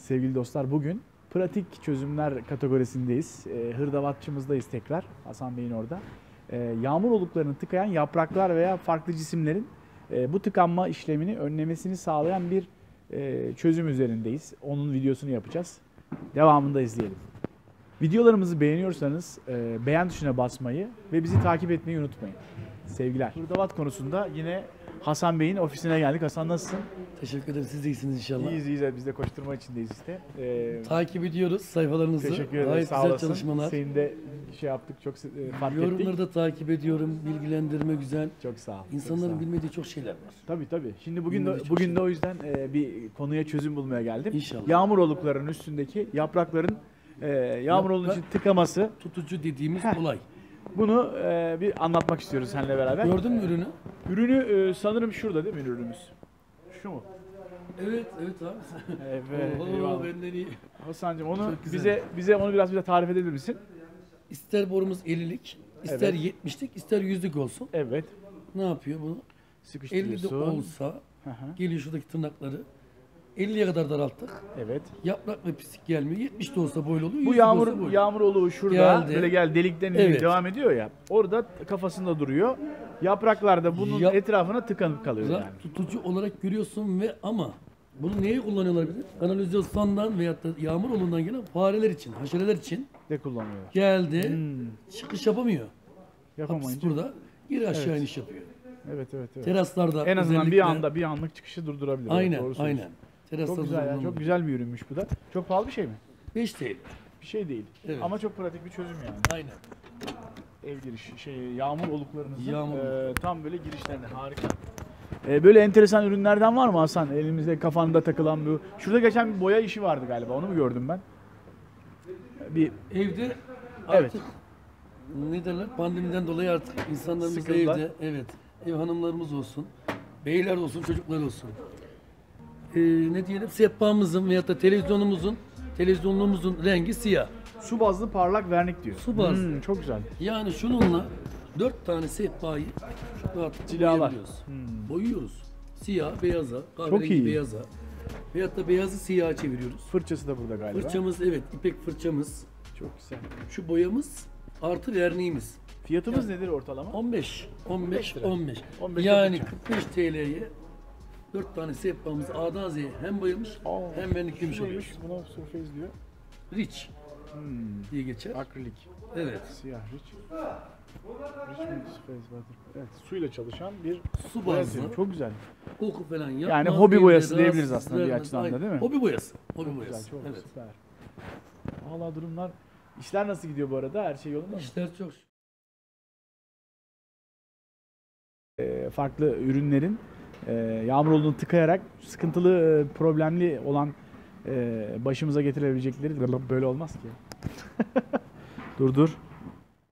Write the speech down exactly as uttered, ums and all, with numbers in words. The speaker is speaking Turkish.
Sevgili dostlar, bugün pratik çözümler kategorisindeyiz. E, hırdavatçımızdayız tekrar, Hasan Bey'in orada. E, yağmur oluklarını tıkayan yapraklar veya farklı cisimlerin e, bu tıkanma işlemini önlemesini sağlayan bir e, çözüm üzerindeyiz. Onun videosunu yapacağız. Devamında izleyelim. Videolarımızı beğeniyorsanız e, beğen tuşuna basmayı ve bizi takip etmeyi unutmayın. Sevgiler. Hırdavat konusunda yine Hasan Bey'in ofisine geldik. Hasan, nasılsın? Teşekkür ederim. Siz de iyisiniz inşallah. İyiyiz iyiyiz. Biz de koşturma içindeyiz işte. Ee, Takip ediyoruz sayfalarınızı. teşekkür ederim. Gayet Sağ güzel olasın. çalışmalar. Senin de şey yaptık. Çok e, fark Yorumları ettik. da takip ediyorum. Bilgilendirme güzel. Çok sağ ol. İnsanların çok sağ ol. bilmediği çok şeyler var. Tabii tabii. Şimdi bugün Bilmediği de, çok bugün şey de o yüzden e, bir konuya çözüm bulmaya geldim. İnşallah. Yağmur oluklarının üstündeki yaprakların e, yağmur oluğunun için tıkaması. Tutucu dediğimiz Heh. olay. Bunu e, bir anlatmak istiyoruz seninle beraber. Gördün mü ürünü? Ürünü e, sanırım şurada değil mi ürünümüz? Şu mu? Evet, evet abi. Evet. Oho, eyvallah. benden iyi. Hasan'cığım onu Çok güzel. bize bize onu biraz bize tarif edebilir misin? İster borumuz ellilik, ister Evet. yetmişlik, ister yüzlük olsun. Evet. Ne yapıyor bunu? elli de Sıkıştırıyorsun. olsa, Hı hı. geliyor şuradaki tırnakları. elliye kadar daralttık. Evet. Yaprak ve pislik gelmiyor. yetmiş de olsa böyle oluyor. Bu yüz de olsa yağmur böyle. yağmur oluğu şurada Geldi. böyle gel delikten Evet. devam ediyor ya. Orada kafasında duruyor. Yapraklar da bunun Yap- etrafına tıkanıp kalıyor Ra- yani. tutucu olarak görüyorsun ve ama bunu neye kullanıyorlar bilir? Kanalizasyondan veyahut da yağmur olundan gelen fareler için, haşereler için Ne kullanıyorlar? geldi, Hmm. çıkış yapamıyor. Hapis Yapamayınca. burada, geri aşağı Evet. iniş yapıyor. Evet evet evet. Teraslarda En azından bir özellikle- anda bir anlık çıkışı durdurabilir. Evet, Aynen, doğru söylüyorsun. aynen. Teraslarda Çok güzel ya. Çok kullanılıyor. güzel bir ürünmüş bu da. Çok pahalı bir şey mi? beş T L. Bir şey değil. Evet. Ama çok pratik bir çözüm yani. Aynen. Ev giriş şey yağmur oluklarınızın Yağmur e, tam böyle girişlerinde harika. E, böyle enteresan ürünlerden var mı Hasan? Elimizde kafanda takılan bu. Şurada geçen bir boya işi vardı galiba. Onu mu gördüm ben? Bir Evde Evet. artık ne derler? Pandemiden dolayı artık insanlarımız da Sıkıldılar. evde. Evet. Ev hanımlarımız olsun. Beyler olsun, çocuklar olsun. Ee, ne diyelim? Sehpamızın veyahut da televizyonumuzun, televizyonluğumuzun rengi siyah. su bazlı parlak vernik diyor. Su bazlı. Hmm, çok güzel. Yani şununla dört tane sehpayı çok rahatlıkla Cilalar. boyayabiliyoruz. Hmm. Boyuyoruz. Siyah, beyaza, iyi. kahverengi beyaza. Veyahut da beyazı siyaha çeviriyoruz. Fırçası da burada galiba. Fırçamız evet, ipek fırçamız. Çok güzel. Şu boyamız artı verniğimiz. Fiyatımız nedir ortalama? on beş, on beş, lira. on beş. on beş Yani fırça. kırk beş T L'ye dört tane sehpamızı A'dan Z'ye hem boyamış Aa, hem verniklemiş şu oluyoruz. neymiş? Buna surface diyor. Rich Hmm. diye geçer. Akrilik. Evet. Siyah rich. Richmond Space Water. Evet, suyla çalışan bir Su boya bazlı. türü. Çok güzel. Koku falan yapmaz. Yani hobi evde boyası rahatsız diyebiliriz aslında bir vermez. açıdan da, Aynen. değil mi? Hobi boyası. Hobi Çok boyası. güzel, çok evet. süper. Valla durumlar, işler nasıl gidiyor bu arada? Her şey yolunda mı? İşler çok Ee, farklı ürünlerin e, yağmur olduğunu tıkayarak sıkıntılı, e, problemli olan e, başımıza getirebilecekleri böyle olmaz ki. Dur dur.